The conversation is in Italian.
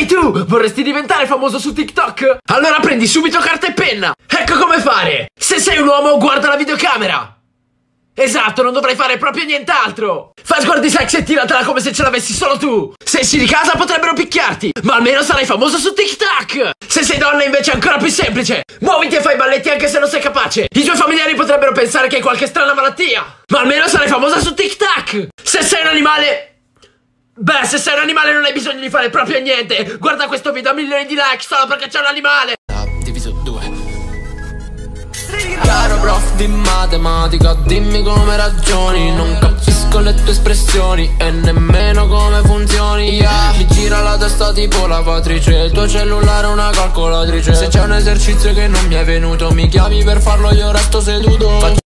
Ehi tu, vorresti diventare famoso su TikTok? Allora prendi subito carta e penna. Ecco come fare. Se sei un uomo, guarda la videocamera. Esatto, non dovrai fare proprio nient'altro. Fai sguardi sexy e tiratela come se ce l'avessi solo tu. Se esci di casa potrebbero picchiarti, ma almeno sarai famoso su TikTok. Se sei donna invece è ancora più semplice. Muoviti e fai balletti anche se non sei capace. I tuoi familiari potrebbero pensare che hai qualche strana malattia, ma almeno sarai famosa su TikTok. Se sei un animale... Beh, se sei un animale non hai bisogno di fare proprio niente. Guarda questo video a milioni di like solo perché c'è un animale. Diviso 2. Caro prof di matematica, dimmi come ragioni. Non capisco le tue espressioni e nemmeno come funzioni. Mi gira la testa tipo lavatrice. Il tuo cellulare è una calcolatrice. Se c'è un esercizio che non mi è venuto, mi chiami per farlo, io resto seduto.